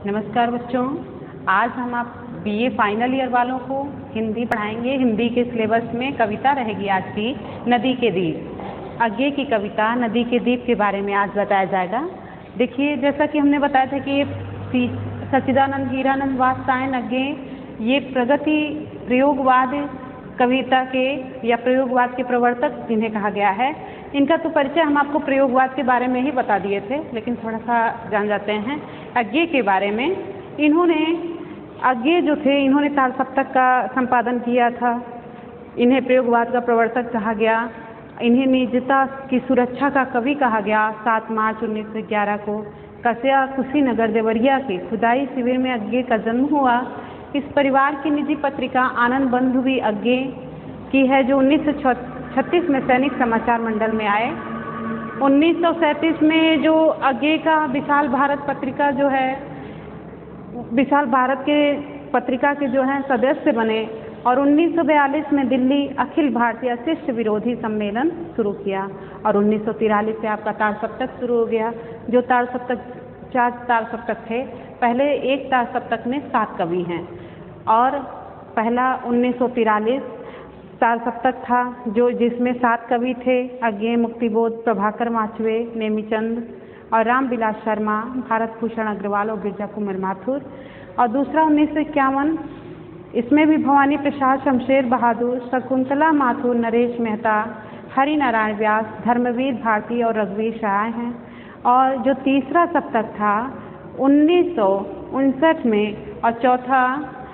नमस्कार बच्चों, आज हम आप बीए फाइनल ईयर वालों को हिंदी पढ़ाएंगे। हिंदी के सिलेबस में कविता रहेगी आज की नदी के दीप। आगे की कविता नदी के दीप के बारे में आज बताया जाएगा। देखिए, जैसा कि हमने बताया था कि सच्चिदानंद हीरानंद वात्स्यायन अज्ञे ये प्रगति प्रयोगवाद कविता के या प्रयोगवाद के प्रवर्तक जिन्हें कहा गया है, इनका तो परिचय हम आपको प्रयोगवाद के बारे में ही बता दिए थे, लेकिन थोड़ा सा जान जाते हैं अज्ञे के बारे में। इन्होंने अज्ञे जो थे, इन्होंने ताल सप्तक का संपादन किया था। इन्हें प्रयोगवाद का प्रवर्तक कहा गया। इन्हें निजता की सुरक्षा का कवि कहा गया। 7 मार्च 1911 को कस्या कुशीनगर देवरिया के खुदाई शिविर में अज्ञे का जन्म हुआ। इस परिवार की निजी पत्रिका आनंद बंधु भी अज्ञे की है, जो 1936 में सैनिक समाचार मंडल में आए। 1937 में जो अज्ञे का विशाल भारत पत्रिका जो है, विशाल भारत के पत्रिका के जो हैं सदस्य बने और 1942 में दिल्ली अखिल भारतीय शिष्ट विरोधी सम्मेलन शुरू किया और 1943 से आपका ताल सप्तक शुरू हो गया। जो ताल सप्तक 4 ताल सप्तक थे, पहले एक ताल सप्तक में 7 कवि हैं और पहला 1943 ताल सप्तक था जो जिसमें 7 कवि थे। अज्ञे, मुक्तिबोध, प्रभाकर माचवे, नेमीचंद और रामविलास शर्मा, भारत भूषण अग्रवाल और गिरजा कुमार माथुर। और दूसरा 1951, इसमें भी भवानी प्रसाद, शमशेर बहादुर, शकुंतला माथुर, नरेश मेहता, हरि नारायण व्यास, धर्मवीर भारती और रघुवीर सहाय हैं। और जो तीसरा सप्तक था 1959 में और चौथा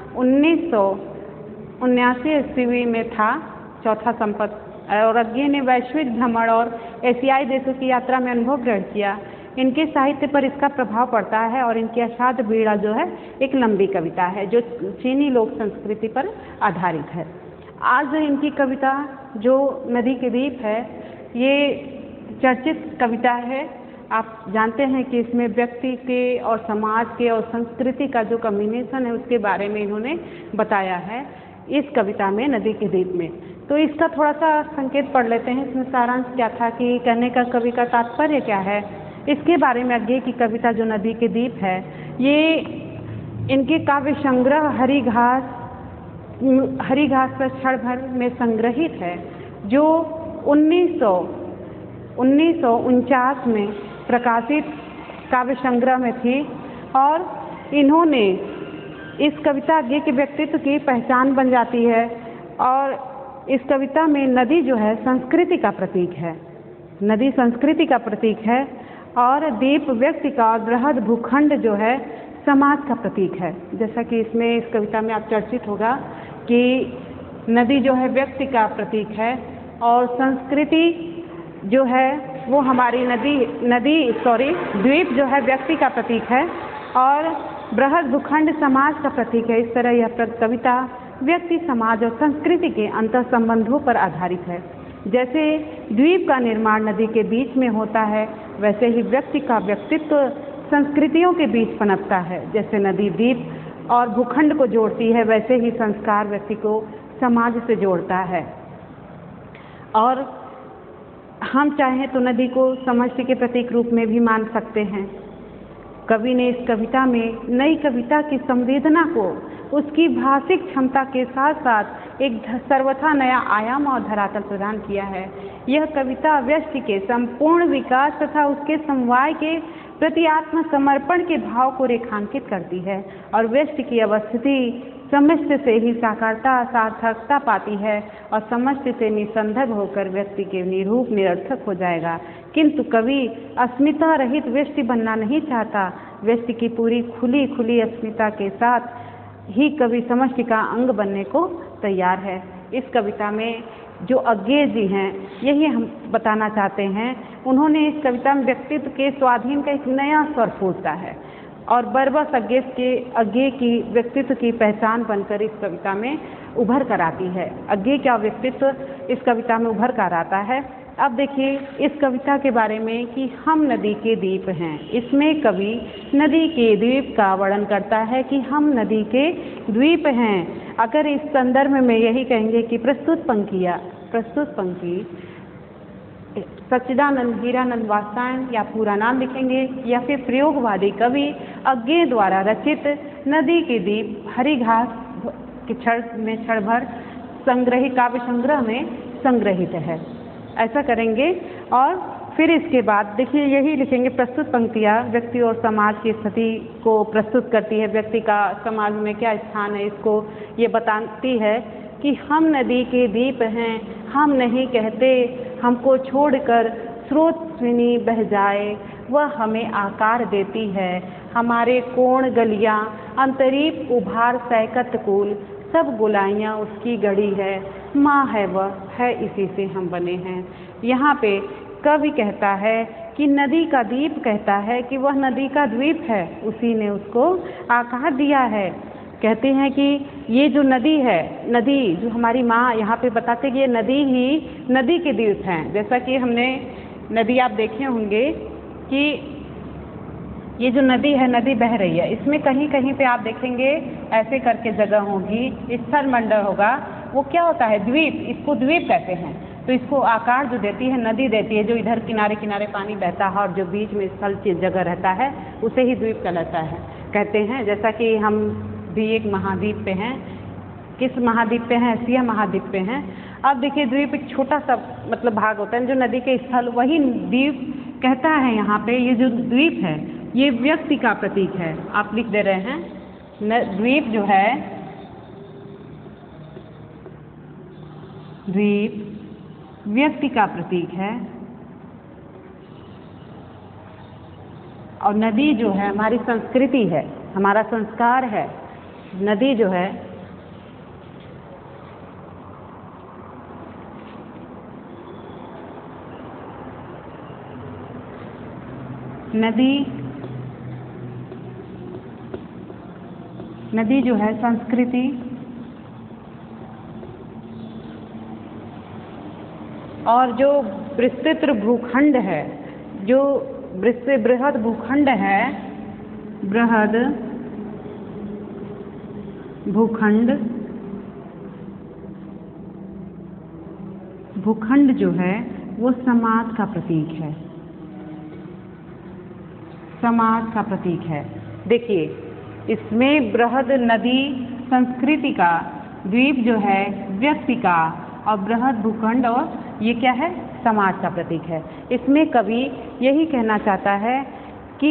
1979 ईस्वी में था, चौथा संपत। और अज्ञे ने वैश्विक भ्रमण और एशियाई देशों की यात्रा में अनुभव ग्रहण किया। इनके साहित्य पर इसका प्रभाव पड़ता है और इनकी अषाढ़ बीड़ा जो है एक लंबी कविता है जो चीनी लोक संस्कृति पर आधारित है। आज इनकी कविता जो नदी के दीप है, ये चर्चित कविता है। आप जानते हैं कि इसमें व्यक्ति के और समाज के और संस्कृति का जो कम्बिनेशन है उसके बारे में इन्होंने बताया है इस कविता में, नदी के दीप में। तो इसका थोड़ा सा संकेत पढ़ लेते हैं। इसमें सारांश क्या था कि कहने का कवि का तात्पर्य क्या है, इसके बारे में अज्ञे की कविता जो नदी के दीप है, ये इनके काव्य संग्रह हरी घास पर क्षण भर में संग्रहित है, जो 1949 में प्रकाशित काव्य संग्रह में थी। और इन्होंने इस कविता अज्ञे के व्यक्तित्व की पहचान बन जाती है। और इस कविता में नदी जो है संस्कृति का प्रतीक है, नदी संस्कृति का प्रतीक है और दीप व्यक्ति का और बृहद भूखंड जो है समाज का प्रतीक है। जैसा कि इसमें इस कविता में आप चर्चित होगा कि नदी जो है व्यक्ति का प्रतीक है और संस्कृति जो है वो हमारी द्वीप जो है व्यक्ति का प्रतीक है और बृहद भूखंड समाज का प्रतीक है। इस तरह यह कविता व्यक्ति, समाज और संस्कृति के अंतर संबंधों पर आधारित है। जैसे द्वीप का निर्माण नदी के बीच में होता है, वैसे ही व्यक्ति का व्यक्तित्व संस्कृतियों के बीच पनपता है। जैसे नदी द्वीप और भूखंड को जोड़ती है, वैसे ही संस्कार व्यक्ति को समाज से जोड़ता है। और हम चाहें तो नदी को समष्टि के प्रतीक रूप में भी मान सकते हैं। कवि ने इस कविता में नई कविता की संवेदना को उसकी भाषिक क्षमता के साथ साथ एक सर्वथा नया आयाम और धरातल प्रदान किया है। यह कविता व्यक्ति के संपूर्ण विकास तथा उसके समवाय के प्रति आत्मसमर्पण के भाव को रेखांकित करती है और व्यक्ति की अवस्थिति समष्टि से ही साकारता सार्थकता पाती है और समष्टि से निसंदर्भ होकर व्यक्ति के निरूप निरर्थक हो जाएगा। किंतु कवि अस्मिता रहित व्यक्ति बनना नहीं चाहता। व्यक्ति की पूरी खुली अस्मिता के साथ ही कवि समष्टि का अंग बनने को तैयार है। इस कविता में जो अज्ञे जी हैं, यही हम बताना चाहते हैं। उन्होंने इस कविता में व्यक्तित्व के स्वाधीन का एक नया स्वर फूटता है और बरबस अज्ञे की व्यक्तित्व की पहचान बनकर इस कविता में उभर कर आती है। अज्ञे का व्यक्तित्व इस कविता में उभर कर आता है। अब देखिए इस कविता के बारे में कि हम नदी के द्वीप हैं। इसमें कवि नदी के द्वीप का वर्णन करता है कि हम नदी के द्वीप हैं। अगर इस संदर्भ में यही कहेंगे कि प्रस्तुत पंक्ति सच्चिदानंद हीरानंद वात्सायन या पूरा नाम लिखेंगे, या फिर प्रयोगवादी कवि अज्ञे द्वारा रचित नदी के दीप हरी घास के क्षण भर संग्रही काव्य संग्रह में संग्रहित है। ऐसा करेंगे। और फिर इसके बाद देखिए यही लिखेंगे, प्रस्तुत पंक्तियाँ व्यक्ति और समाज की स्थिति को प्रस्तुत करती है, व्यक्ति का समाज में क्या स्थान है इसको ये बताती है कि हम नदी के दीप हैं, हम नहीं कहते हमको छोड़कर स्रोतस्विनी बह जाए, वह हमें आकार देती है, हमारे कोण गलियां अंतरीप उभार सैकत कुल, सब गोलाइयाँ उसकी गढ़ी है, माँ है वह है इसी से हम बने हैं। यहाँ पे कवि कहता है कि नदी का दीप कहता है कि वह नदी का द्वीप है, उसी ने उसको आकार दिया है। कहते हैं कि ये जो नदी है, नदी जो हमारी माँ, यहाँ पे बताते कि ये नदी ही नदी के द्वीप हैं। जैसा कि हमने नदी आप देखे होंगे कि ये जो नदी है, नदी बह रही है, इसमें कहीं कहीं पे आप देखेंगे ऐसे करके जगह होगी, स्थल मंडल होगा, वो क्या होता है द्वीप, इसको द्वीप कहते हैं। तो इसको आकार जो देती है नदी देती है, जो इधर किनारे किनारे पानी बहता है और जो बीच में स्थल जगह रहता है उसे ही द्वीप कहलाता है कहते हैं। जैसा कि हम भी एक महाद्वीप पे हैं, किस महाद्वीप पे हैं, एशिया महाद्वीप पे हैं। अब देखिए द्वीप एक छोटा सा मतलब भाग होता है जो नदी के स्थल, वही द्वीप कहता है। यहाँ पे ये जो द्वीप है ये व्यक्ति का प्रतीक है, आप लिख दे रहे हैं। द्वीप जो है, द्वीप व्यक्ति का प्रतीक है और नदी जो है हमारी संस्कृति है, हमारा संस्कार है। नदी जो है नदी जो है संस्कृति और जो विस्तृत भूखंड है, जो बृहद भूखंड है, बृहद भूखंड जो है वो समाज का प्रतीक है, समाज का प्रतीक है। देखिए इसमें बृहद नदी संस्कृति का, द्वीप जो है व्यक्ति का और बृहद भूखंड और ये क्या है समाज का प्रतीक है। इसमें कवि यही कहना चाहता है कि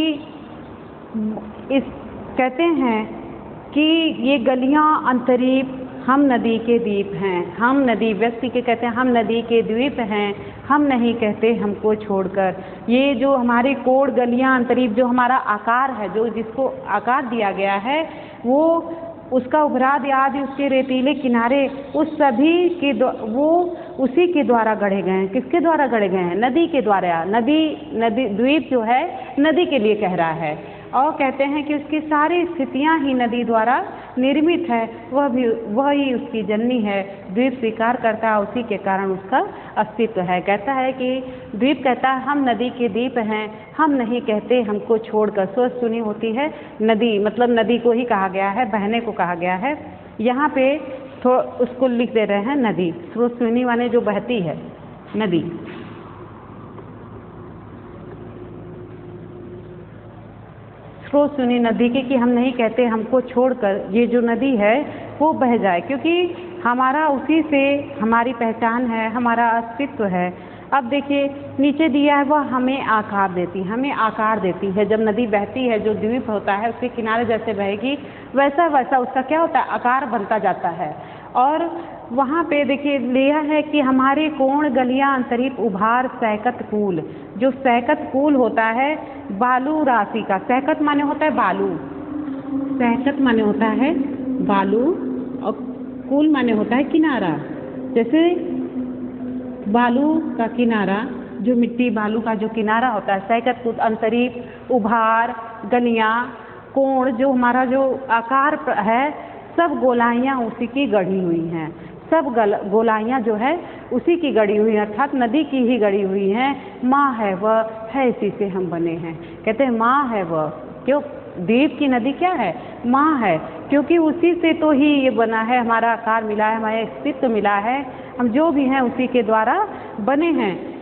कहते हैं कि ये गलियां अंतरीप हम नदी के द्वीप हैं, हम नदी व्यक्ति के कहते हैं हम नदी के द्वीप हैं, हम नहीं कहते हमको छोड़कर। ये जो हमारे कोड़ गलियां अंतरीप जो हमारा आकार है, जो जिसको आकार दिया गया है, वो उसका उभराद आदि उसके रेतीले किनारे उस सभी के वो उसी के द्वारा गढ़े गए हैं। किसके द्वारा गढ़े गए हैं? नदी के द्वारा। नदी द्वीप जो है नदी के लिए कह रहा है और कहते हैं कि उसकी सारी स्थितियां ही नदी द्वारा निर्मित है, वह ही उसकी जननी है। द्वीप स्वीकार करता है, उसी के कारण उसका अस्तित्व है। कहता है कि द्वीप कहता है हम नदी के द्वीप हैं, हम नहीं कहते हमको छोड़कर। सोच सुनी होती है नदी, मतलब नदी को ही कहा गया है, बहने को कहा गया है। यहाँ पे उसको लिख दे रहे हैं नदी, स्रोत सुनी माने जो बहती है नदी। स्रोत सुनी नदी के कि हम नहीं कहते हमको छोड़कर ये जो नदी है वो बह जाए, क्योंकि हमारा उसी से हमारी पहचान है, हमारा अस्तित्व है। अब देखिए नीचे दिया है वह हमें आकार देती, हमें आकार देती है। जब नदी बहती है, जो द्वीप होता है उसके किनारे जैसे बहेगी वैसा वैसा उसका क्या होता है, आकार बनता जाता है। और वहाँ पे देखिए लिया है कि हमारे कोण गलियां अंतरीप उभार सैकत कूल। जो सैकत कूल होता है बालू राशि का, सैकत माने होता है बालू, सैकत माने होता है बालू और कूल माने होता है किनारा। जैसे बालू का किनारा, जो मिट्टी बालू का जो किनारा होता है, सैकत कूल अंतरीप उभार गलियां कोण, जो हमारा जो आकार है सब गोलाइयाँ उसी की गढ़ी हुई हैं, सब गोलाइयाँ जो है उसी की गढ़ी हुई हैं, अर्थात नदी की ही गढ़ी हुई हैं। माँ है वह है इसी से हम बने हैं। कहते हैं माँ है वह, क्यों? द्वीप की नदी क्या है? माँ है, क्योंकि उसी से तो ही ये बना है, हमारा आकार मिला है, हमारा अस्तित्व मिला है, हम जो भी हैं उसी के द्वारा बने हैं।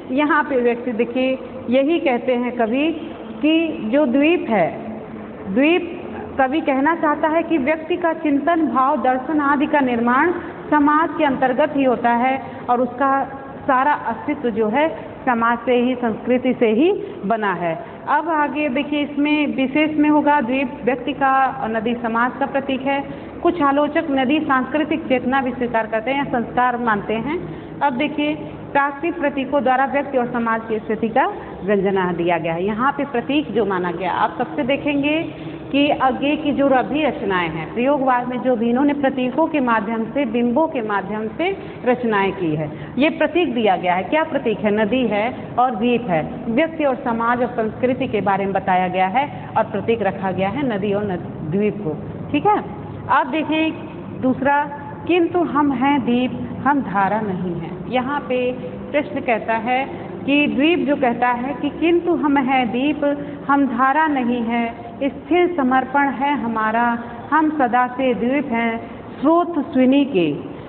यहाँ पे व्यक्ति देखिए यही कहते हैं कवि कि जो द्वीप है, द्वीप कवि कहना चाहता है कि व्यक्ति का चिंतन, भाव, दर्शन आदि का निर्माण समाज के अंतर्गत ही होता है और उसका सारा अस्तित्व जो है समाज से ही, संस्कृति से ही बना है। अब आगे देखिए इसमें विशेष में होगा द्वीप व्यक्ति का और नदी समाज का प्रतीक है। कुछ आलोचक नदी सांस्कृतिक चेतना भी स्वीकार करते हैं या संस्कार मानते हैं। अब देखिए प्राकृतिक प्रतीकों द्वारा व्यक्ति और समाज की स्थिति का व्यंजना दिया गया है। यहाँ पे प्रतीक जो माना गया, आप सबसे देखेंगे कि आगे की जो अभी रचनाएं हैं प्रयोगवाद में, जो भी इन्होंने प्रतीकों के माध्यम से, बिंबों के माध्यम से रचनाएं की है। ये प्रतीक दिया गया है। क्या प्रतीक है? नदी है और द्वीप है। व्यक्ति और समाज और संस्कृति के बारे में बताया गया है और प्रतीक रखा गया है नदी और द्वीप को। ठीक है। अब देखिए दूसरा, किंतु हम हैं द्वीप, हम धारा नहीं हैं। यहाँ पे प्रश्न कहता है कि द्वीप जो कहता है कि किंतु हम हैं द्वीप, हम धारा नहीं है, स्थिर समर्पण है हमारा, हम सदा से द्वीप हैं स्रोत स्विनी के।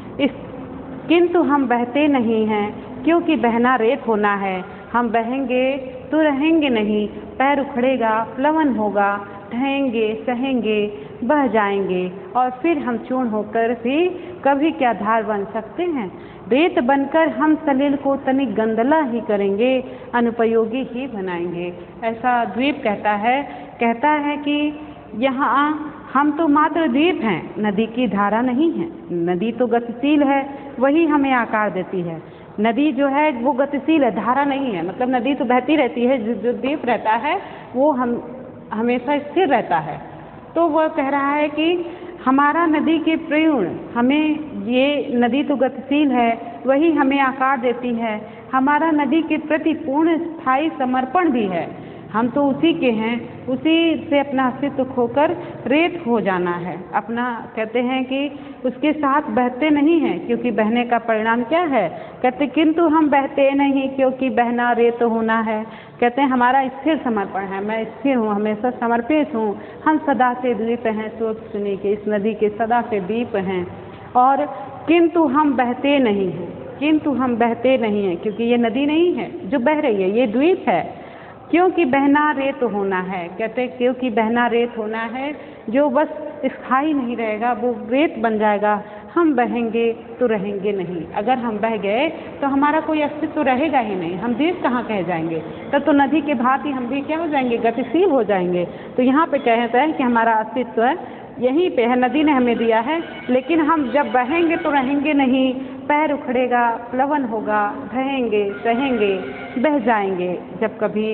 किंतु हम बहते नहीं हैं क्योंकि बहना रेत होना है, हम बहेंगे तो रहेंगे नहीं, पैर उखड़ेगा, प्लवन होगा, ढहेंगे, सहेंगे, बह जाएंगे और फिर हम चूर्ण होकर भी कभी क्या धार बन सकते हैं। रेत बनकर हम सलिल को तनिक गंदला ही करेंगे, अनुपयोगी ही बनाएंगे। ऐसा द्वीप कहता है कि यहाँ हम तो मात्र द्वीप हैं, नदी की धारा नहीं है। नदी तो गतिशील है, वही हमें आकार देती है। नदी जो है वो गतिशील है, धारा नहीं है। मतलब नदी तो बहती रहती है, जो द्वीप रहता है वो हमेशा स्थिर रहता है। तो वह कह रहा है कि हमारा नदी के प्रयूण, हमें ये नदी तो गतिशील है, वही हमें आकार देती है। हमारा नदी के प्रति पूर्ण स्थायी समर्पण भी है। हम तो उसी के हैं, उसी से अपना अस्तित्व खोकर रेत हो जाना है। अपना कहते हैं कि उसके साथ बहते नहीं हैं, क्योंकि बहने का परिणाम क्या है? कहते किंतु हम बहते नहीं क्योंकि बहना रेत होना है। कहते हैं हमारा स्थिर समर्पण है, मैं स्थिर हूँ, हमेशा समर्पित हूँ। हम सदा से द्वीप हैं स्रोत स्विनी के, इस नदी के सदा से द्वीप हैं। और किंतु हम बहते नहीं हैं, किंतु हम बहते नहीं हैं क्योंकि ये नदी नहीं है जो बह रही है, ये द्वीप है। क्योंकि बहना रेत होना है, कहते क्योंकि बहना रेत होना है, जो बस स्थायी नहीं रहेगा, वो रेत बन जाएगा। हम बहेंगे तो रहेंगे नहीं। अगर हम बह गए तो हमारा कोई अस्तित्व रहेगा ही नहीं, हम द्वीप कहाँ कह जाएंगे? तब तो नदी के भांति हम भी क्या हो जाएंगे? गतिशील हो जाएंगे। तो यहाँ पे कहता है कि हमारा अस्तित्व यहीं पे है, नदी ने हमें दिया है, लेकिन हम जब बहेंगे तो रहेंगे नहीं, पैर उखड़ेगा, प्लवन होगा, ढहेंगे, सहेंगे, बह जाएंगे। जब कभी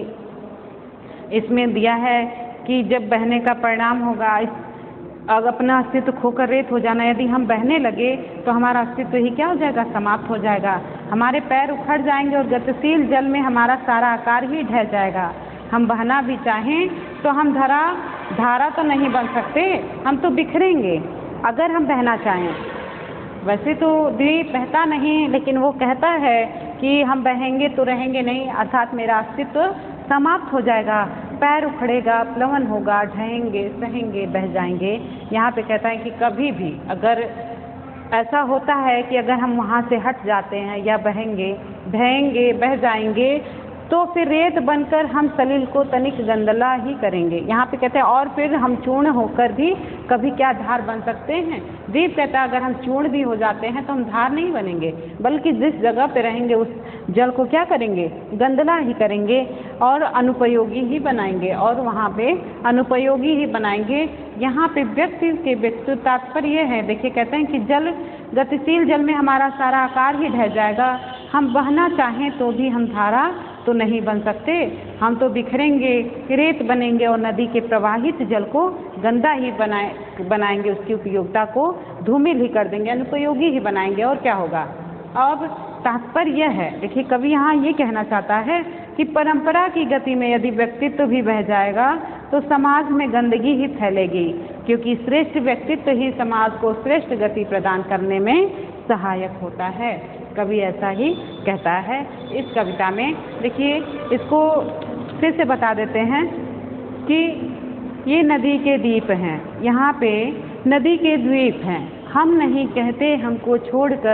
इसमें दिया है कि जब बहने का परिणाम होगा, अगर अपना अस्तित्व खोकर रेत हो जाना, यदि हम बहने लगे तो हमारा अस्तित्व ही क्या हो जाएगा? समाप्त हो जाएगा। हमारे पैर उखड़ जाएंगे और गतिशील जल में हमारा सारा आकार ही ढह जाएगा। हम बहना भी चाहें तो हम धारा तो नहीं बन सकते, हम तो बिखरेंगे अगर हम बहना चाहें। वैसे तो द्वीप बहता नहीं, लेकिन वो कहता है कि हम बहेंगे तो रहेंगे नहीं, अर्थात मेरा अस्तित्व समाप्त हो जाएगा, पैर उखड़ेगा, प्लवन होगा, ढहेंगे, सहेंगे, बह जाएंगे। यहाँ पे कहता है कि कभी भी अगर ऐसा होता है कि अगर हम वहाँ से हट जाते हैं या बहेंगे, ढहेंगे, बह जाएंगे, तो फिर रेत बनकर हम सलिल को तनिक गंदला ही करेंगे। यहाँ पे कहते हैं और फिर हम चूर्ण होकर भी कभी क्या धार बन सकते हैं? द्वीप कहता है अगर हम चूर्ण भी हो जाते हैं तो हम धार नहीं बनेंगे, बल्कि जिस जगह पे रहेंगे उस जल को क्या करेंगे? गंदला ही करेंगे और अनुपयोगी ही बनाएंगे, और वहाँ पे अनुपयोगी ही बनाएंगे। यहाँ पे व्यक्ति के व्यक्तित्व तात्पर्य है, देखिए कहते हैं कि जल, गतिशील जल में हमारा सारा आकार ही ढह जाएगा। हम बहना चाहें तो भी हम धारा तो नहीं बन सकते, हम तो बिखरेंगे, रेत बनेंगे और नदी के प्रवाहित जल को गंदा ही बनाएंगे, उसकी उपयोगिता को धूमिल ही कर देंगे, अनुपयोगी ही बनाएंगे। और क्या होगा? अब तात्पर्य यह है, देखिए कवि यहाँ ये कहना चाहता है कि परंपरा की गति में यदि व्यक्तित्व भी बह जाएगा तो समाज में गंदगी ही फैलेगी, क्योंकि श्रेष्ठ व्यक्तित्व ही समाज को श्रेष्ठ गति प्रदान करने में सहायक होता है। कवि ऐसा ही कहता है इस कविता में। देखिए इसको फिर से बता देते हैं कि ये नदी के द्वीप हैं, यहाँ पे नदी के द्वीप हैं। हम नहीं कहते हमको छोड़कर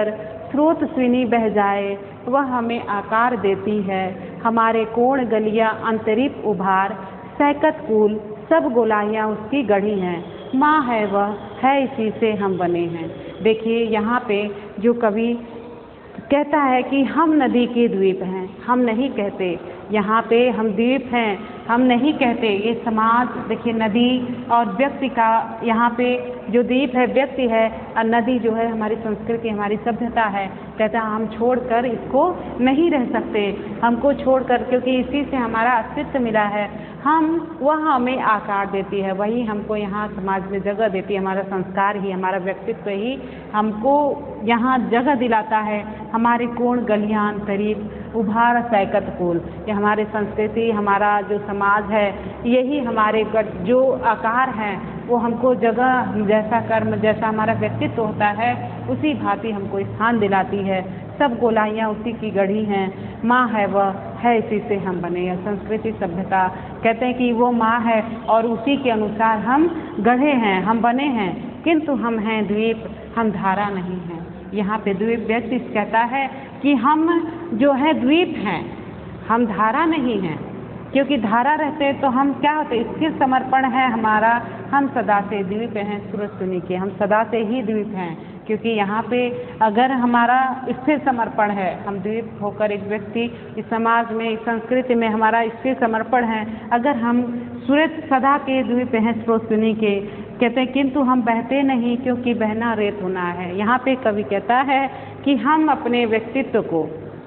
स्रोतस्विनी बह जाए वह हमें आकार देती है, हमारे कोण गलियां अंतरिप उभार, सैकत कुल सब गोलाइयाँ उसकी गढ़ी हैं, माँ है वह है इसी से हम बने हैं। देखिए यहाँ पे जो कवि कहता है कि हम नदी के द्वीप हैं, हम नहीं कहते यहाँ पे हम द्वीप हैं, हम नहीं कहते ये समाज। देखिए नदी और व्यक्ति का यहाँ पे जो द्वीप है व्यक्ति है और नदी जो है हमारी संस्कृति हमारी सभ्यता है। कहता है हम छोड़कर इसको नहीं रह सकते, हमको छोड़कर, क्योंकि इसी से हमारा अस्तित्व मिला है, वह हमें आकार देती है, वही हमको यहाँ समाज में जगह देती है, हमारा संस्कार ही हमारा व्यक्तित्व ही हमको यहाँ जगह दिलाता है। हमारे कोण गलियां अंतरिप उभार सैकत कुल, ये हमारे संस्कृति हमारा जो समाज है यही हमारे जो आकार हैं वो हमको जगह जैसा कर्म जैसा हमारा व्यक्तित्व होता है उसी भांति हमको स्थान दिलाती है। सब गोलाइयाँ उसी की गढ़ी हैं, माँ है वह है इसी से हम बने हैं। संस्कृति सभ्यता कहते हैं कि वो माँ है और उसी के अनुसार हम गढ़े हैं, हम बने हैं, किंतु हम हैं द्वीप, हम धारा नहीं हैं। यहाँ पे द्वीप व्यक्ति कहता है कि हम जो है द्वीप हैं, हम धारा नहीं हैं, क्योंकि धारा रहते तो हम क्या होते, स्थिर समर्पण है हमारा, हम सदा से द्वीप हैं स्रोतस्विनी के, हम सदा से ही द्वीप हैं, क्योंकि यहाँ पे अगर हमारा स्थिर समर्पण है, हम द्वीप होकर एक व्यक्ति इस समाज में इस संस्कृति में हमारा स्थिर समर्पण है, अगर हम सूरज सदा के द्वीप हैं स्रोतस्विनी के, कहते हैं किंतु हम बहते नहीं क्योंकि बहना रेत होना है। यहाँ पे कवि कहता है कि हम अपने व्यक्तित्व को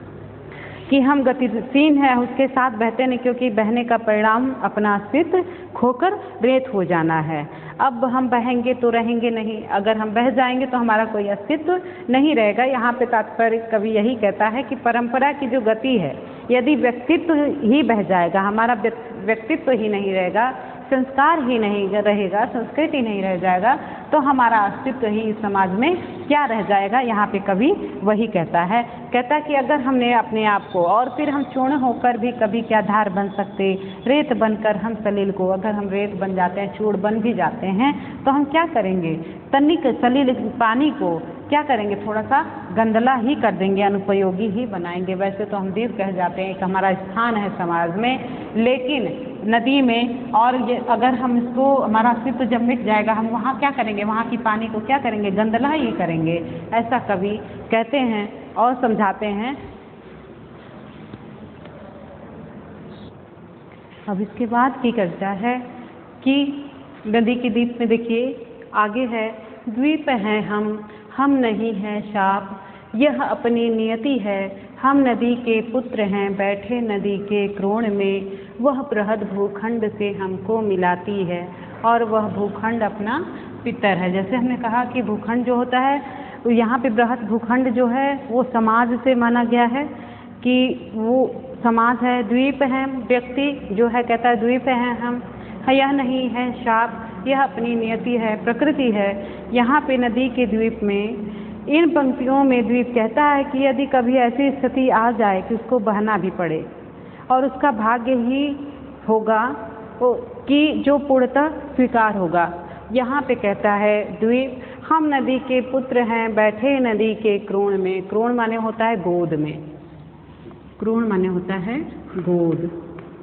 कि हम गतिशील हैं उसके साथ बहते नहीं, क्योंकि बहने का परिणाम अपना अस्तित्व खोकर रेत हो जाना है। अब हम बहेंगे तो रहेंगे नहीं, अगर हम बह जाएंगे तो हमारा कोई अस्तित्व नहीं रहेगा। यहाँ पे तात्पर्य कवि यही कहता है कि परंपरा की जो गति है, यदि व्यक्तित्व ही बह जाएगा, हमारा व्यक्तित्व ही नहीं रहेगा, संस्कार ही नहीं रहेगा, संस्कृति नहीं रह जाएगा, तो हमारा अस्तित्व ही इस समाज में क्या रह जाएगा। यहाँ पे कवि वही कहता है कि अगर हमने अपने आप को, और फिर हम चूर्ण होकर भी कभी क्या धार बन सकते, रेत बनकर हम सलील को, अगर हम रेत बन जाते हैं, चूर्ण बन भी जाते हैं, तो हम क्या करेंगे, तनिक सलील पानी को क्या करेंगे, थोड़ा सा गंदला ही कर देंगे, अनुपयोगी ही बनाएंगे। वैसे तो हम द्वीप कह जाते हैं कि हमारा स्थान है समाज में, लेकिन नदी में, और ये अगर हम इसको हमारा अस्तित्व जब मिट जाएगा, हम वहाँ क्या करेंगे, वहाँ की पानी को क्या करेंगे, गंदला ही करेंगे। ऐसा कवि कहते हैं और समझाते हैं। अब इसके बाद की कविता है कि नदी के द्वीप में देखिए आगे है, द्वीप हैं हम नहीं हैं शाप, यह अपनी नियति है, हम नदी के पुत्र हैं बैठे नदी के क्रोण में, वह बृहद भूखंड से हमको मिलाती है, और वह भूखंड अपना पितर है। जैसे हमने कहा कि भूखंड जो होता है, यहाँ पे बृहद भूखंड जो है वो समाज से माना गया है कि वो समाज है, द्वीप है, व्यक्ति जो है कहता है द्वीप हैं हम, यह नहीं है शाप, यह अपनी नियति है, प्रकृति है। यहाँ पे नदी के द्वीप में इन पंक्तियों में द्वीप कहता है कि यदि कभी ऐसी स्थिति आ जाए कि उसको बहना भी पड़े, और उसका भाग्य ही होगा कि जो पूर्णतः स्वीकार होगा। यहाँ पे कहता है द्वीप, हम नदी के पुत्र हैं बैठे नदी के क्रोण में, क्रोण माने होता है गोद में, क्रोण माने होता है गोद।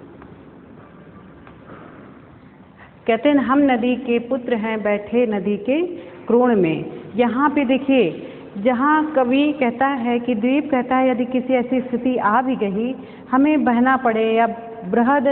कहते हैं हम नदी के पुत्र हैं बैठे नदी के क्रोण में। यहाँ पे देखिए, जहाँ कवि कहता है कि द्वीप कहता है यदि किसी ऐसी स्थिति आ भी गई, हमें बहना पड़े, या बृहद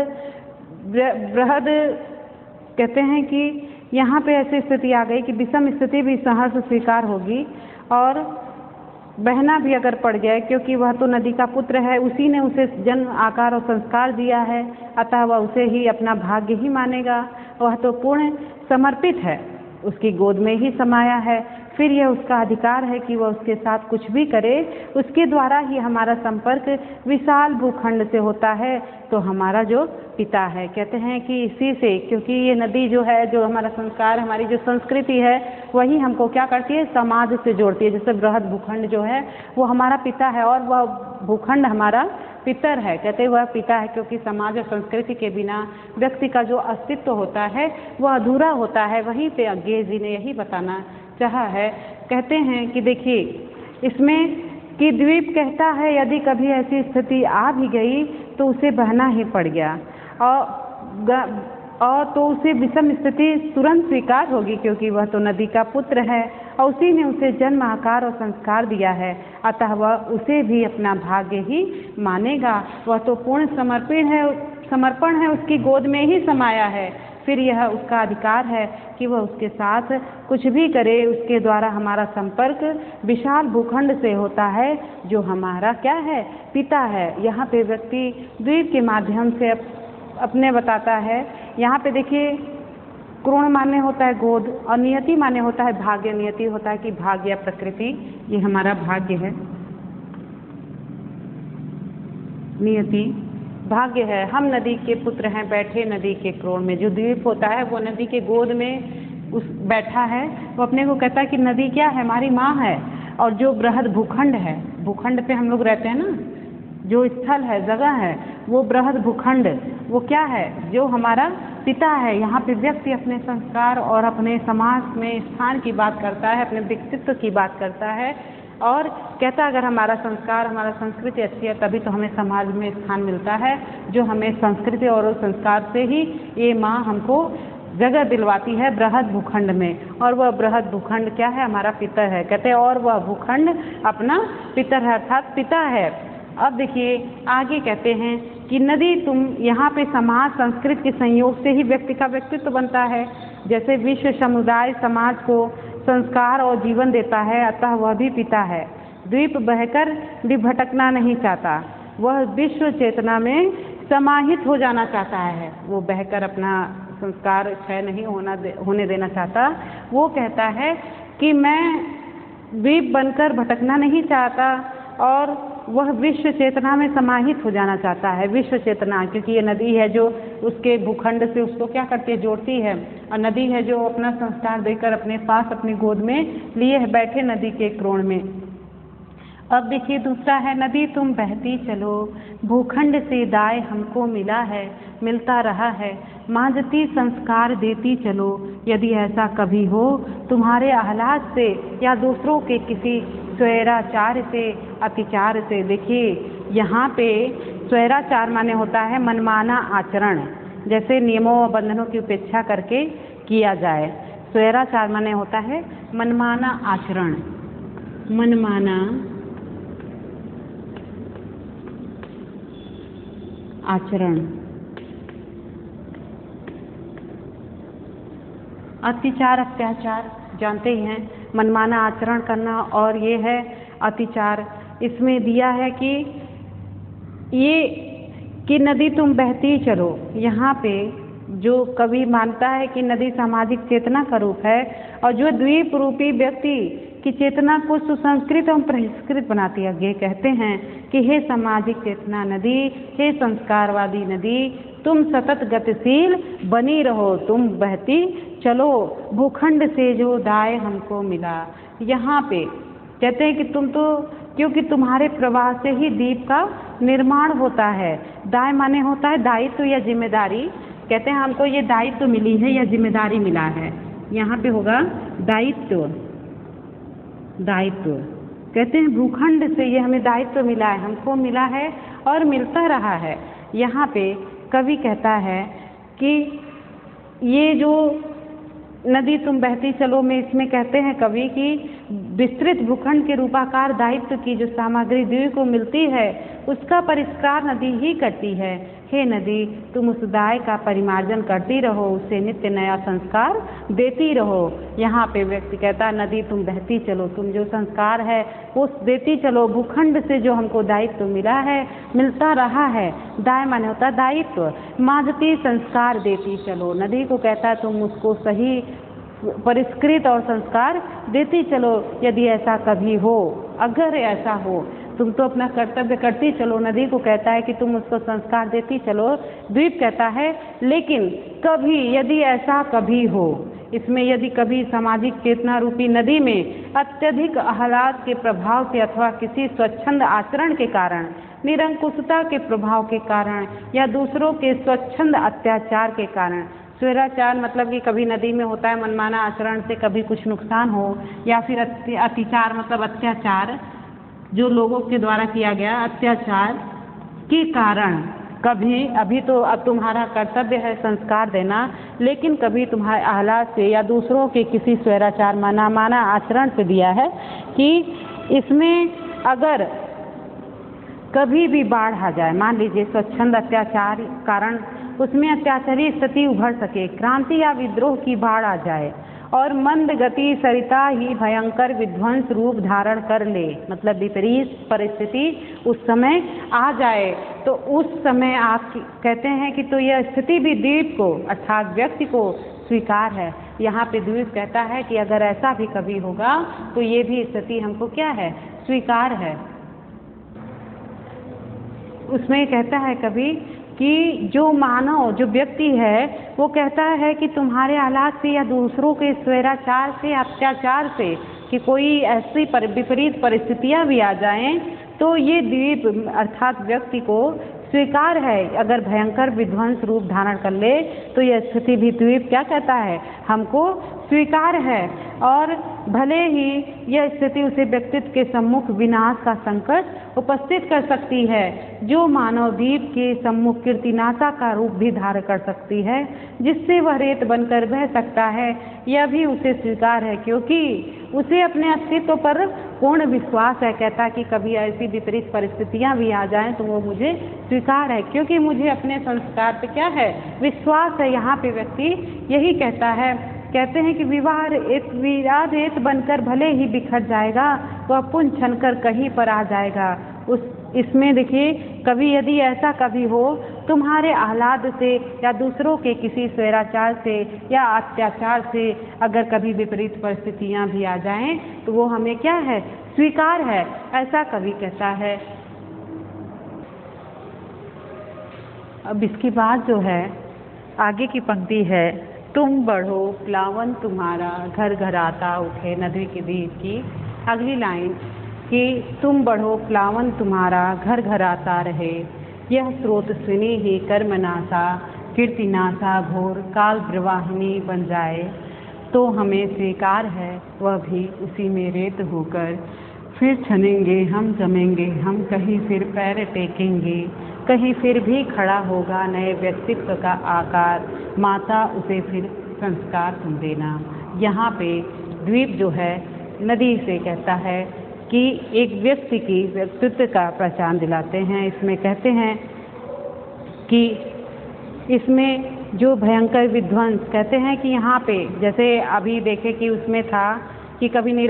कहते हैं कि यहाँ पे ऐसी स्थिति आ गई कि विषम स्थिति भी सहर्ष स्वीकार होगी, और बहना भी अगर पड़ जाए, क्योंकि वह तो नदी का पुत्र है, उसी ने उसे जन्म आकार और संस्कार दिया है, अतः वह उसे ही अपना भाग्य ही मानेगा, वह तो पूर्ण समर्पित है, उसकी गोद में ही समाया है, फिर यह उसका अधिकार है कि वह उसके साथ कुछ भी करे, उसके द्वारा ही हमारा संपर्क विशाल भूखंड से होता है, तो हमारा जो पिता है। कहते हैं कि इसी से, क्योंकि ये नदी जो है, जो हमारा संस्कार, हमारी जो संस्कृति है, वही हमको क्या करती है, समाज से जोड़ती है। जैसे बृहद भूखंड जो है वो हमारा पिता है, और वह भूखंड हमारा पितर है। कहते हैं वह पिता है क्योंकि समाज और संस्कृति के बिना व्यक्ति का जो अस्तित्व होता है वह अधूरा होता है। वहीं पे अज्ञे जी ने यही बताना चाहा है। कहते हैं कि देखिए, इसमें कि द्वीप कहता है यदि कभी ऐसी स्थिति आ भी गई तो उसे बहना ही पड़ गया और तो उसे विषम स्थिति तुरंत स्वीकार होगी, क्योंकि वह तो नदी का पुत्र है और उसी ने उसे जन्म, आकार और संस्कार दिया है, अतः वह उसे भी अपना भाग्य ही मानेगा। वह तो पूर्ण समर्पण है, उसकी गोद में ही समाया है। फिर यह उसका अधिकार है कि वह उसके साथ कुछ भी करे। उसके द्वारा हमारा संपर्क विशाल भूखंड से होता है जो हमारा क्या है, पिता है। यहाँ पे व्यक्ति द्वीप के माध्यम से अपने बताता है। यहाँ पे देखिए, क्रोण मान्य होता है गोद और नियति मान्य होता है भाग्य। नियति होता है कि भाग्य या प्रकृति, ये हमारा भाग्य है। नियति भाग्य है, हम नदी के पुत्र हैं, बैठे नदी के क्रोण में। जो द्वीप होता है वो नदी के गोद में बैठा है, वो अपने को कहता है कि नदी क्या है, हमारी माँ है। और जो बृहद भूखंड है, भूखंड पे हम लोग रहते हैं ना, जो स्थल है, जगह है, वो बृहद भूखंड, वो क्या है, जो हमारा पिता है। यहाँ पे व्यक्ति अपने संस्कार और अपने समाज में स्थान की बात करता है, अपने व्यक्तित्व की बात करता है और कहता है अगर हमारा संस्कार, हमारा संस्कृति अच्छी है तभी तो हमें समाज में स्थान मिलता है। जो हमें संस्कृति और संस्कार से ही ये माँ हमको जगह दिलवाती है बृहद भूखंड में। और वह बृहद भूखंड क्या है, हमारा पिता है। कहते हैं और वह भूखंड अपना पितर है, अर्थात पिता है। अब देखिए आगे कहते हैं कि नदी तुम, यहाँ पे समाज संस्कृति के संयोग से ही व्यक्ति का व्यक्तित्व बनता है। जैसे विश्व समुदाय समाज को संस्कार और जीवन देता है, अतः वह भी पिता है। द्वीप बहकर भी भटकना नहीं चाहता, वह विश्व चेतना में समाहित हो जाना चाहता है। वो बहकर अपना संस्कार क्षय नहीं होने देना चाहता। वो कहता है कि मैं द्वीप बनकर भटकना नहीं चाहता और वह विश्व चेतना में समाहित हो जाना चाहता है। विश्व चेतना, क्योंकि ये नदी है जो उसके भूखंड से उसको क्या करती है, जोड़ती है। और नदी है जो अपना संस्कार देकर अपने पास, अपनी गोद में लिए है बैठे नदी के क्रोण में। अब देखिए दूसरा है, नदी तुम बहती चलो, भूखंड से दाय हमको मिला है, मिलता रहा है, मांझती संस्कार देती चलो। यदि ऐसा कभी हो तुम्हारे आह्लाद से या दूसरों के किसी स्वैराचार से, अतिचार से। देखिए यहाँ पे स्वैराचार माने होता है मनमाना आचरण, जैसे नियमों व बंधनों की उपेक्षा करके किया जाए। स्वैराचार माने होता है मनमाना आचरण, मनमाना आचरण। अतिचार, अत्याचार जानते ही हैं, मनमाना आचरण करना और ये है अतिचार। इसमें दिया है कि ये कि नदी तुम बहती चलो। यहाँ पे जो कवि मानता है कि नदी सामाजिक चेतना का रूप है और जो द्वीप रूपी व्यक्ति की चेतना को सुसंस्कृत एवं परिष्कृत बनाती है। ये कहते हैं कि हे सामाजिक चेतना नदी, हे संस्कारवादी नदी, तुम सतत गतिशील बनी रहो, तुम बहती चलो, भूखंड से जो दाय हमको मिला। यहाँ पे कहते हैं कि तुम तो, क्योंकि तुम्हारे प्रवाह से ही द्वीप का निर्माण होता है। दाय माने होता है दायित्व या जिम्मेदारी। कहते हैं हमको ये दायित्व मिली है या जिम्मेदारी मिला है। यहाँ पे होगा दायित्व, दायित्व। कहते हैं भूखंड से ये हमें दायित्व मिला है, हमको मिला है और मिलता रहा है। यहाँ पे कवि कहता है कि ये जो नदी तुम बहती चलो में, इसमें कहते हैं कवि कि विस्तृत भूखंड के रूपाकार दायित्व की जो सामग्री द्वीप को मिलती है उसका परिष्कार नदी ही करती है। हे नदी तुम उस दाय का परिमार्जन करती रहो, उसे नित्य नया संस्कार देती रहो। यहाँ पे व्यक्ति कहता है नदी तुम बहती चलो, तुम जो संस्कार है वो देती चलो। भूखंड से जो हमको दायित्व मिला है, मिलता रहा है, दाय माने होता है दायित्व, मांझती संस्कार देती चलो। नदी को कहता है तुम उसको सही परिष्कृत और संस्कार देती चलो। यदि ऐसा कभी हो, अगर ऐसा हो, तुम तो अपना कर्तव्य करती चलो। नदी को कहता है कि तुम उसको संस्कार देती चलो। द्वीप कहता है लेकिन कभी, यदि ऐसा कभी हो, इसमें यदि कभी सामाजिक चेतना रूपी नदी में अत्यधिक आह्लाद के प्रभाव से अथवा किसी स्वच्छंद आचरण के कारण, निरंकुशता के प्रभाव के कारण या दूसरों के स्वच्छंद अत्याचार के कारण, स्वैराचार मतलब कि कभी नदी में होता है मनमाना आचरण से कभी कुछ नुकसान हो, या फिर अतिचार मतलब अत्याचार, जो लोगों के द्वारा किया गया अत्याचार के कारण कभी, अभी तो अब तुम्हारा कर्तव्य है संस्कार देना, लेकिन कभी तुम्हारे हालात से या दूसरों के किसी स्वैराचार माना आचरण से दिया है कि इसमें अगर कभी भी बाढ़ आ जाए, मान लीजिए स्वच्छंद अत्याचार कारण उसमें अत्याचारी स्थिति उभर सके, क्रांति या विद्रोह की बाढ़ आ जाए और मंद गति सरिता ही भयंकर विध्वंस रूप धारण कर ले, मतलब विपरीत परिस्थिति उस समय आ जाए, तो उस समय आप कहते हैं कि तो यह स्थिति भी द्वीप को अर्थात व्यक्ति को स्वीकार है। यहाँ पे द्वीप कहता है कि अगर ऐसा भी कभी होगा तो ये भी स्थिति हमको क्या है, स्वीकार है। उसमें कहता है कभी कि जो मानव, जो व्यक्ति है वो कहता है कि तुम्हारे हालात से या दूसरों के स्वैराचार से, अत्याचार से कि कोई ऐसी विपरीत परिस्थितियां भी आ जाएं तो ये द्वीप अर्थात व्यक्ति को स्वीकार है। अगर भयंकर विध्वंस रूप धारण कर ले तो यह स्थिति भी द्वीप क्या कहता है, हमको स्वीकार है। और भले ही यह स्थिति उसे व्यक्तित्व के सम्मुख विनाश का संकट उपस्थित कर सकती है, जो मानव द्वीप के सम्मुख कीर्तिनाशा का रूप भी धारण कर सकती है, जिससे वह रेत बनकर बह सकता है, यह भी उसे स्वीकार है, क्योंकि उसे अपने अस्तित्व पर पूर्ण विश्वास है। कहता कि कभी ऐसी विपरीत परिस्थितियां भी आ जाएं तो वो मुझे स्वीकार है, क्योंकि मुझे अपने संस्कार पे क्या है, विश्वास है। यहाँ पे व्यक्ति यही कहता है, कहते हैं कि विवाद रेत बनकर भले ही बिखर जाएगा, वह पुन छनकर कहीं पर आ जाएगा। इसमें देखिए, कभी यदि ऐसा कभी हो तुम्हारे आह्लाद से या दूसरों के किसी स्वैराचार से या अत्याचार से अगर कभी विपरीत परिस्थितियां भी आ जाएं तो वो हमें क्या है, स्वीकार है, ऐसा कवि कहता है। अब इसके बाद जो है आगे की पंक्ति है, तुम बढ़ो प्लावन तुम्हारा घर घर आता उठे, नदी के दीप की अगली लाइन कि तुम बढ़ो प्लावन तुम्हारा घर घर आता रहे, यह स्रोत स्विनी ही कर्मनाशा कीर्तिनाशा घोर काल प्रवाहिनी बन जाए, तो हमें स्वीकार है वह भी उसी में रेत होकर, फिर छनेंगे हम जमेंगे हम कहीं फिर पैर टेकेंगे, कहीं फिर भी खड़ा होगा नए व्यक्तित्व का आकार, माता उसे फिर संस्कार तुम देना। यहाँ पे द्वीप जो है नदी से कहता है कि एक व्यक्ति की व्यक्तित्व का पहचान दिलाते हैं। इसमें कहते हैं कि इसमें जो भयंकर विध्वंस, कहते हैं कि यहाँ पे जैसे अभी देखे कि उसमें था कि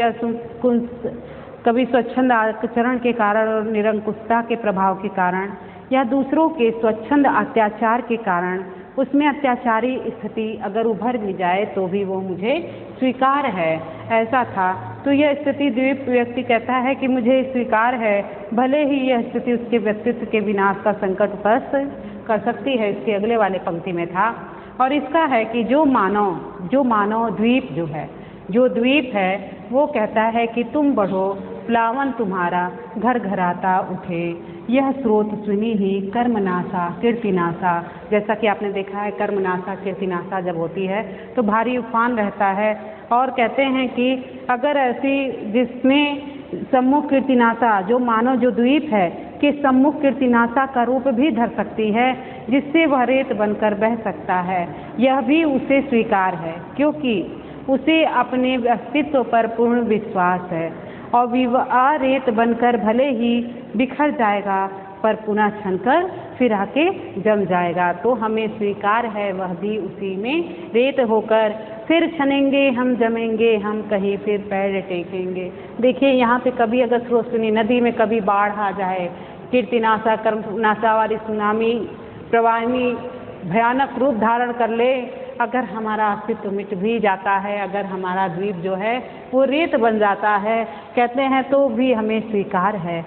कभी स्वच्छंद आचरण के कारण और निरंकुशता के प्रभाव के कारण या दूसरों के स्वच्छंद अत्याचार के कारण उसमें अत्याचारी स्थिति अगर उभर भी जाए तो भी वो मुझे स्वीकार है, ऐसा था। तो यह स्थिति द्वीप व्यक्ति कहता है कि मुझे स्वीकार है, भले ही यह स्थिति उसके व्यक्तित्व के विनाश का संकट उपस्थित कर सकती है। इसके अगले वाले पंक्ति में था और इसका है कि जो मानव द्वीप जो है, जो द्वीप है वो कहता है कि तुम बढ़ो प्लावन तुम्हारा घर घर आता उठे, यह स्रोत सुनी ही कर्मनाशा कीर्तिनाशा। जैसा कि आपने देखा है कर्मनाशा कीर्तिनाशा जब होती है तो भारी उफान रहता है, और कहते हैं कि अगर ऐसी जिसमें सम्मुख कीर्तिनाशा, जो मानव जो द्वीप है कि सम्मुख कीर्तिनाशा का रूप भी धर सकती है, जिससे वह रेत बनकर बह सकता है, यह भी उसे स्वीकार है, क्योंकि उसे अपने अस्तित्व पर पूर्ण विश्वास है। और विवाह रेत बनकर भले ही बिखर जाएगा पर पुनः छनकर फिर आके जम जाएगा, तो हमें स्वीकार है वह भी उसी में रेत होकर, फिर छनेंगे हम जमेंगे हम कहीं फिर पैर टेकेंगे। देखिए यहाँ पे कभी अगर स्रोतनी नदी में कभी बाढ़ आ जाए, कीर्तिनाशा कर्मनाशा वाली सुनामी प्रवाहिनी भयानक रूप धारण कर ले, अगर हमारा अस्तित्व मिट भी जाता है, अगर हमारा द्वीप जो है वो रेत बन जाता है, कहते हैं तो भी हमें स्वीकार है,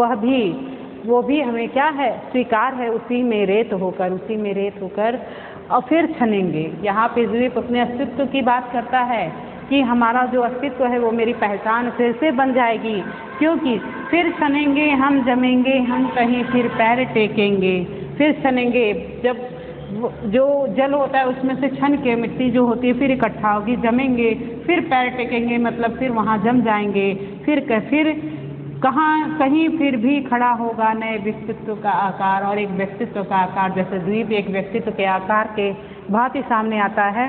वो भी हमें क्या है, स्वीकार है, उसी में रेत होकर और फिर छनेंगे। यहाँ पे द्वीप अपने अस्तित्व की बात करता है कि हमारा जो अस्तित्व है वो मेरी पहचान फिर से बन जाएगी, क्योंकि फिर छनेंगे हम जमेंगे हम कहीं फिर पैर टेकेंगे। फिर छनेंगे, जब जो जल होता है उसमें से छन के मिट्टी जो होती है फिर इकट्ठा होगी, जमेंगे, फिर पैर टेकेंगे, मतलब फिर वहाँ जम जाएंगे, फिर कहाँ कहीं फिर भी खड़ा होगा नए व्यक्तित्व का आकार, और एक व्यक्तित्व का आकार जैसे द्वीप एक व्यक्तित्व के आकार के भांति सामने आता है,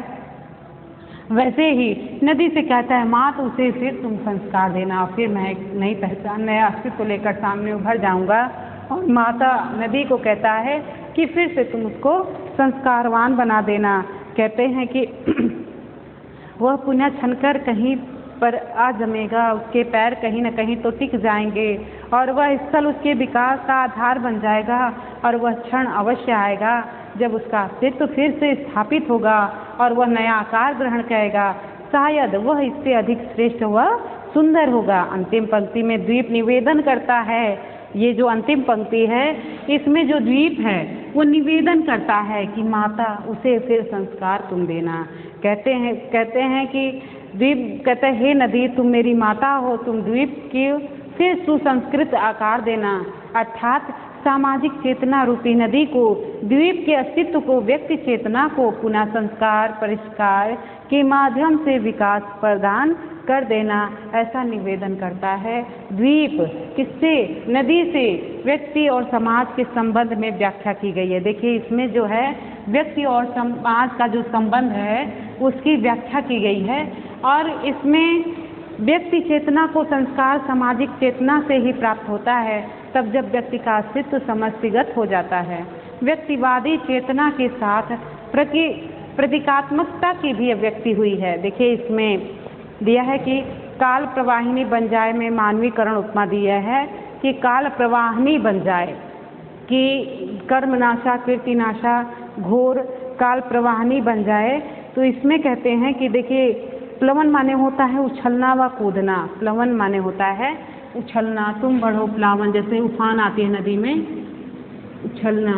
वैसे ही नदी से कहता है माँ, तो उसे फिर तुम संस्कार देना, फिर मैं एक नई पहचान नया अस्तित्व लेकर सामने उभर जाऊंगा। और माता नदी को कहता है कि फिर से तुम उसको संस्कारवान बना देना। कहते हैं कि वह पुनः छनकर कहीं पर आ जमेगा, उसके पैर कहीं न कहीं तो टिक जाएंगे, और वह स्थल उसके विकास का आधार बन जाएगा। और वह क्षण अवश्य आएगा जब उसका अस्तित्व फिर से स्थापित होगा और वह नया आकार ग्रहण करेगा। शायद वह इससे अधिक श्रेष्ठ व सुंदर होगा। अंतिम पंक्ति में द्वीप निवेदन करता है, ये जो अंतिम पंक्ति है इसमें जो द्वीप है वो निवेदन करता है कि माता उसे फिर संस्कार तुम देना। कहते हैं कि द्वीप कहते हैं, हे नदी तुम मेरी माता हो, तुम द्वीप की फिर सुसंस्कृत आकार देना। अर्थात सामाजिक चेतना रूपी नदी को, द्वीप के अस्तित्व को, व्यक्ति चेतना को पुनः संस्कार परिष्कार के माध्यम से विकास प्रदान कर देना, ऐसा निवेदन करता है द्वीप। किससे? नदी से व्यक्ति और समाज के संबंध में व्याख्या की गई है। देखिए इसमें जो है व्यक्ति और समाज का जो संबंध है उसकी व्याख्या की गई है, और इसमें व्यक्ति चेतना को संस्कार सामाजिक चेतना से ही प्राप्त होता है, तब जब व्यक्ति का अस्तित्व समष्टिगत हो जाता है। व्यक्तिवादी चेतना के साथ प्रतीकात्मकता की भी अभिव्यक्ति हुई है। देखिए इसमें दिया है कि काल प्रवाहिनी बन जाए में मानवीकरण उपमा दिया है कि काल प्रवाहिनी बन जाए, कि कर्मनाशा कीर्तिनाशा घोर काल प्रवाहिनी बन जाए। तो इसमें कहते हैं कि देखिए प्लवन माने होता है उछलना व कूदना। प्लवन माने होता है उछलना, तुम बढ़ो प्लावन, जैसे उफान आती है नदी में, उछलना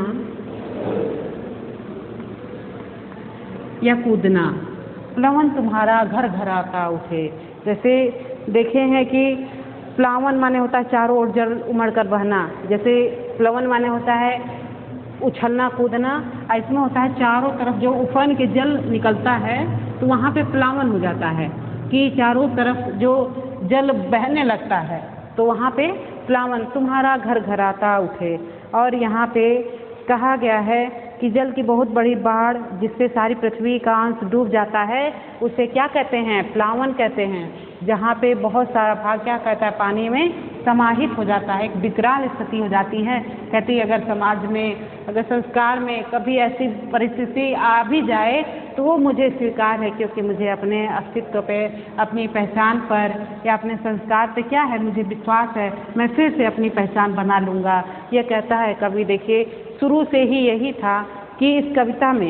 या कूदना। प्लवन तुम्हारा घर घर आता उठे, जैसे देखे हैं कि प्लावन माने होता है चारों ओर जल उमड़ कर बहना, जैसे प्लवन माने होता है उछलना कूदना, इसमें होता है चारों तरफ जो उफान के जल निकलता है तो वहाँ पे प्लावन हो जाता है कि चारों तरफ जो जल बहने लगता है तो वहाँ पे प्लावन तुम्हारा घर घर आता उठे। और यहाँ पे कहा गया है कि जल की बहुत बड़ी बाढ़ जिससे सारी पृथ्वी का अंश डूब जाता है उसे क्या कहते हैं? प्लावन कहते हैं। जहाँ पे बहुत सारा भाग क्या कहता है पानी में समाहित हो जाता है, एक विकराल स्थिति हो जाती है। कहती है अगर समाज में अगर संस्कार में कभी ऐसी परिस्थिति आ भी जाए तो वो मुझे स्वीकार है, क्योंकि मुझे अपने अस्तित्व पे, अपनी पहचान पर या अपने संस्कार पे क्या है, मुझे विश्वास है, मैं फिर से अपनी पहचान बना लूँगा। ये कहता है कवि। देखिए शुरू से ही यही था कि इस कविता में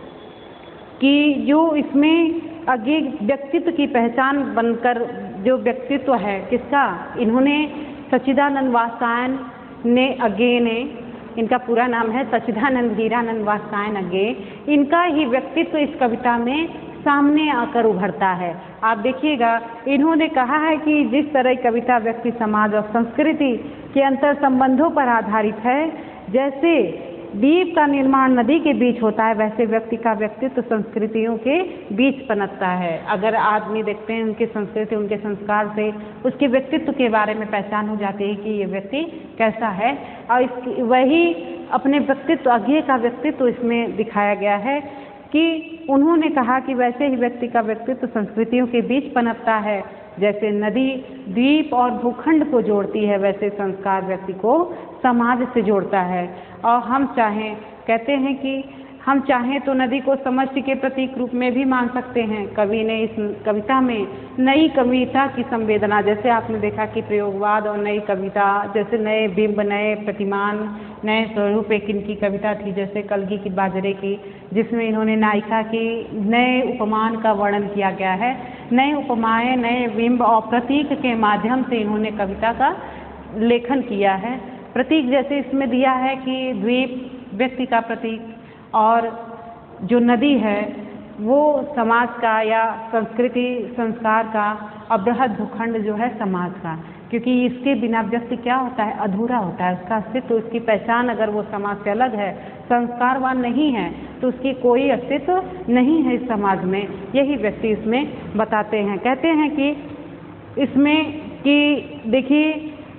कि जो इसमें आगे व्यक्तित्व की पहचान बनकर जो व्यक्तित्व है किसका, इन्होंने सच्चिदानंद वात्स्यायन ने अज्ञे ने, इनका पूरा नाम है सच्चिदानंद हीरानंद वात्स्यायन अज्ञे, इनका ही व्यक्तित्व इस कविता में सामने आकर उभरता है। आप देखिएगा इन्होंने कहा है कि जिस तरह कविता व्यक्ति समाज और संस्कृति के अंतर संबंधों पर आधारित है, जैसे द्वीप का निर्माण नदी के बीच होता है वैसे व्यक्ति का व्यक्तित्व संस्कृतियों के बीच पनपता है। अगर आदमी देखते हैं उनकी संस्कृति उनके संस्कार से उसके व्यक्तित्व के बारे में पहचान हो जाती है कि ये व्यक्ति कैसा है, और इसकी वही अपने व्यक्तित्व अज्ञे का व्यक्तित्व इसमें दिखाया गया है कि उन्होंने कहा कि वैसे ही व्यक्ति का व्यक्तित्व संस्कृतियों के बीच पनपता है। जैसे नदी द्वीप और भूखंड को जोड़ती है वैसे संस्कार व्यक्ति को समाज से जोड़ता है। और हम चाहें, कहते हैं कि हम चाहें तो नदी को समष्टि के प्रतीक रूप में भी मान सकते हैं। कवि ने इस कविता में नई कविता की संवेदना, जैसे आपने देखा कि प्रयोगवाद और नई कविता, जैसे नए बिंब, नए प्रतिमान, नए स्वरूप, एक इनकी कविता थी जैसे कलगी की बाजरे की, जिसमें इन्होंने नायिका की नए उपमान का वर्णन किया गया है। नए उपमाएँ, नए बिंब और प्रतीक के माध्यम से इन्होंने कविता का लेखन किया है। प्रतीक जैसे इसमें दिया है कि द्वीप व्यक्ति का प्रतीक, और जो नदी है वो समाज का या संस्कृति संस्कार का, और बृहद भूखंड जो है समाज का, क्योंकि इसके बिना व्यक्ति क्या होता है? अधूरा होता है। उसका अस्तित्व, उसकी पहचान अगर वो समाज से अलग है, संस्कारवान नहीं है, तो उसकी कोई अस्तित्व नहीं है इस समाज में। यही व्यक्ति इसमें बताते हैं। कहते हैं कि इसमें कि देखिए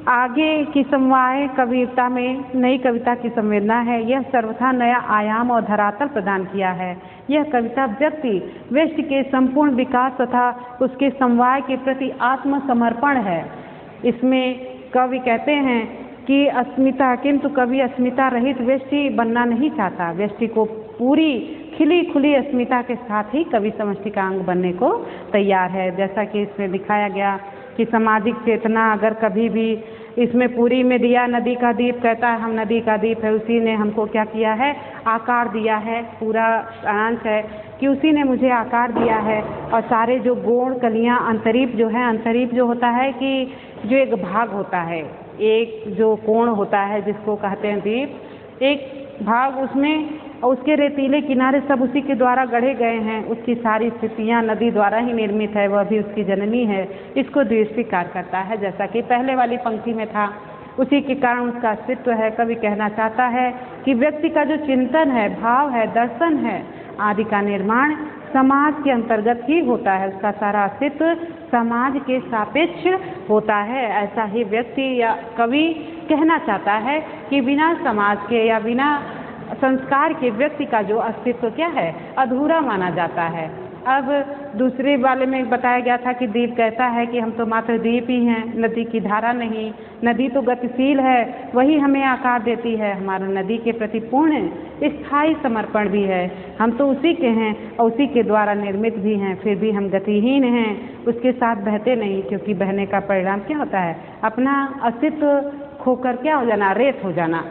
आगे की समवाय कविता में नई कविता की संवेदना है। यह सर्वथा नया आयाम और धरातल प्रदान किया है। यह कविता व्यक्ति व्यष्टि के संपूर्ण विकास तथा उसके समवाय के प्रति आत्मसमर्पण है। इसमें कवि कहते हैं कि अस्मिता, किंतु कवि अस्मिता रहित व्यष्टि बनना नहीं चाहता। व्यष्टि को पूरी खिली खुली अस्मिता के साथ ही कवि समष्टि का अंग बनने को तैयार है। जैसा कि इसमें दिखाया गया कि सामाजिक चेतना अगर कभी भी इसमें पूरी में दिया, नदी का दीप कहता है हम नदी का दीप है, उसी ने हमको क्या किया है, आकार दिया है। पूरा सारांश है कि उसी ने मुझे आकार दिया है। और सारे जो गोण कलियां, अंतरीप जो है, अंतरीप जो होता है कि जो एक भाग होता है, एक जो कोण होता है जिसको कहते हैं दीप, एक भाग उसमें, उसके रेतीले किनारे सब उसी के द्वारा गढ़े गए हैं। उसकी सारी स्थितियाँ नदी द्वारा ही निर्मित है, वह भी उसकी जननी है। इसको द्वीप स्वीकार करता है, जैसा कि पहले वाली पंक्ति में था। उसी के कारण उसका अस्तित्व है। कवि कहना चाहता है कि व्यक्ति का जो चिंतन है, भाव है, दर्शन है, आदि का निर्माण समाज के अंतर्गत ही होता है। उसका सारा अस्तित्व समाज के सापेक्ष होता है। ऐसा ही व्यक्ति या कवि कहना चाहता है कि बिना समाज के या बिना संस्कार के व्यक्ति का जो अस्तित्व क्या है, अधूरा माना जाता है। अब दूसरे वाले में बताया गया था कि दीप कहता है कि हम तो मात्र दीप ही हैं, नदी की धारा नहीं। नदी तो गतिशील है, वही हमें आकार देती है। हमारा नदी के प्रति पूर्ण स्थायी समर्पण भी है। हम तो उसी के हैं और उसी के द्वारा निर्मित भी हैं, फिर भी हम गतिहीन हैं, उसके साथ बहते नहीं। क्योंकि बहने का परिणाम क्या होता है, अपना अस्तित्व खोकर क्या हो जाना, रेत हो जाना।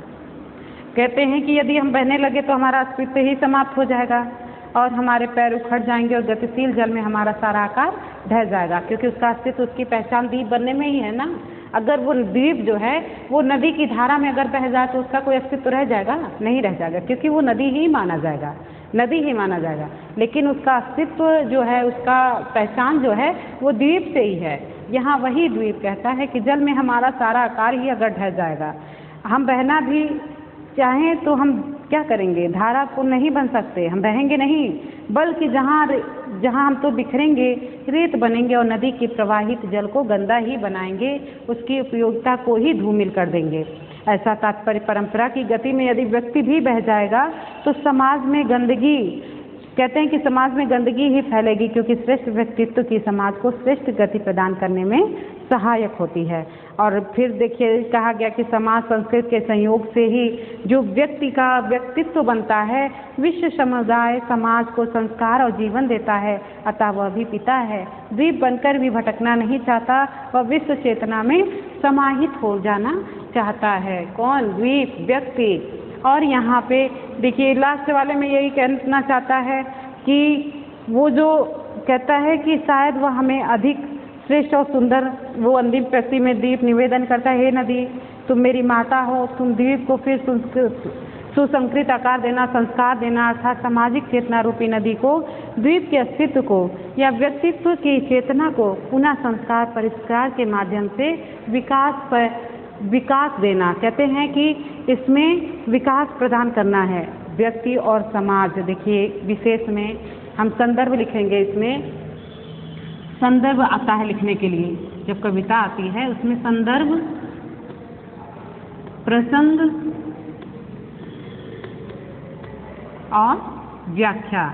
कहते हैं कि यदि हम बहने लगे तो हमारा अस्तित्व ही समाप्त हो जाएगा और हमारे पैर उखड़ जाएंगे और गतिशील जल में हमारा सारा आकार ढह जाएगा। क्योंकि उसका अस्तित्व, उसकी पहचान दीप बनने में ही है ना। अगर वो दीप जो है वो नदी की धारा में अगर बह जाए तो उसका कोई अस्तित्व रह जाएगा? नहीं रह जाएगा, क्योंकि वो नदी ही माना जाएगा, नदी ही माना जाएगा। लेकिन उसका अस्तित्व जो है, उसका पहचान जो है वो द्वीप से ही है। यहाँ वही द्वीप कहता है कि जल में हमारा सारा आकार ही अगर ढह जाएगा, हम बहना भी चाहें तो हम क्या करेंगे, धारा को नहीं बन सकते, हम बहेंगे नहीं, बल्कि जहाँ हम तो बिखरेंगे, रेत बनेंगे और नदी के प्रवाहित जल को गंदा ही बनाएंगे, उसकी उपयोगिता को ही धूमिल कर देंगे। ऐसा तात्पर्य परंपरा की गति में यदि व्यक्ति भी बह जाएगा तो समाज में गंदगी, कहते हैं कि समाज में गंदगी ही फैलेगी। क्योंकि श्रेष्ठ व्यक्तित्व की समाज को श्रेष्ठ गति प्रदान करने में सहायक होती है। और फिर देखिए कहा गया कि समाज संस्कृति के संयोग से ही जो व्यक्ति का व्यक्तित्व बनता है, विश्व समुदाय समाज को संस्कार और जीवन देता है। अतः वह भी पिता है, द्वीप बनकर भी भटकना नहीं चाहता, वह विश्व चेतना में समाहित हो जाना चाहता है। कौन? द्वीप, व्यक्ति। और यहाँ पे देखिए लास्ट वाले में यही कहना चाहता है कि वो जो कहता है कि शायद वह हमें अधिक श्रेष्ठ और सुंदर, वो अंतिम पंक्ति में दीप निवेदन करता है, हे नदी तुम मेरी माता हो, तुम द्वीप को फिर सुसंकृत आकार देना, संस्कार देना, अर्थात सामाजिक चेतना रूपी नदी को, द्वीप के अस्तित्व को या व्यक्तित्व की चेतना को पुनः संस्कार परिष्कार के माध्यम से विकास देना। कहते हैं कि इसमें विकास प्रदान करना है व्यक्ति और समाज। देखिए विशेष में हम संदर्भ लिखेंगे, इसमें संदर्भ आता है लिखने के लिए। जब कविता आती है उसमें संदर्भ, प्रसंग और व्याख्या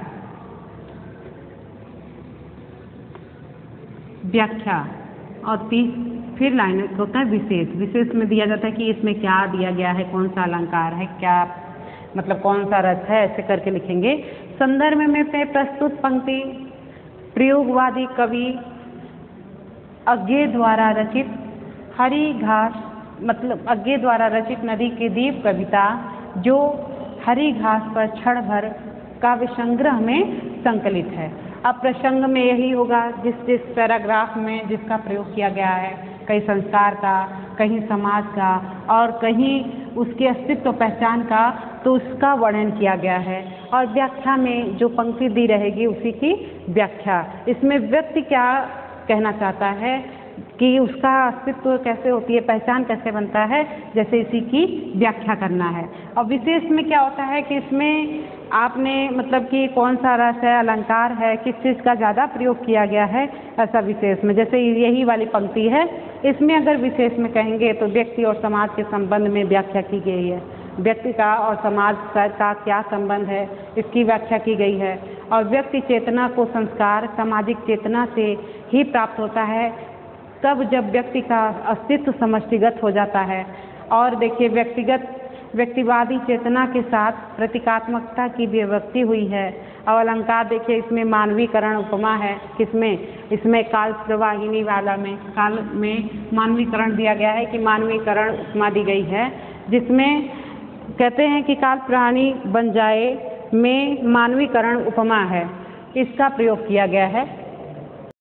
और फिर लाइन होता है विशेष। विशेष में दिया जाता है कि इसमें क्या दिया गया है, कौन सा अलंकार है, क्या मतलब कौन सा रस है, ऐसे करके लिखेंगे। संदर्भ में प्रस्तुत पंक्ति प्रयोगवादी कवि अज्ञे द्वारा रचित हरी घास, मतलब अज्ञे द्वारा रचित नदी के दीप कविता जो हरी घास पर क्षण भर काव्य संग्रह में संकलित है। अब प्रसंग में यही होगा जिस पैराग्राफ में जिसका प्रयोग किया गया है, कहीं संस्कार का, कहीं समाज का और कहीं उसके अस्तित्व पहचान का, तो उसका वर्णन किया गया है। और व्याख्या में जो पंक्ति दी रहेगी उसी की व्याख्या। इसमें व्यक्ति क्या कहना चाहता है कि उसका अस्तित्व कैसे होती है, पहचान कैसे बनता है, जैसे इसी की व्याख्या करना है। और विशेष में क्या होता है कि इसमें आपने मतलब कि कौन सा रस है, अलंकार है, किस चीज़ का ज़्यादा प्रयोग किया गया है ऐसा विशेष में। जैसे यही वाली पंक्ति है, इसमें अगर विशेष में कहेंगे तो व्यक्ति और समाज के संबंध में व्याख्या की गई है। व्यक्ति का और समाज का क्या संबंध है, इसकी व्याख्या की गई है। और व्यक्ति चेतना को संस्कार सामाजिक चेतना से ही प्राप्त होता है, तब जब व्यक्ति का अस्तित्व समष्टिगत हो जाता है। और देखिए, व्यक्तिवादी चेतना के साथ प्रतीकात्मकता की विभक्ति हुई है। और अलंकार देखिए, इसमें मानवीकरण उपमा है। किसमें? इसमें काल प्रवाहिनी वाला में, काल में मानवीकरण दिया गया है कि मानवीकरण उपमा दी गई है, जिसमें कहते हैं कि काल प्रवाहिनी बन जाए में मानवीकरण उपमा है, इसका प्रयोग किया गया है।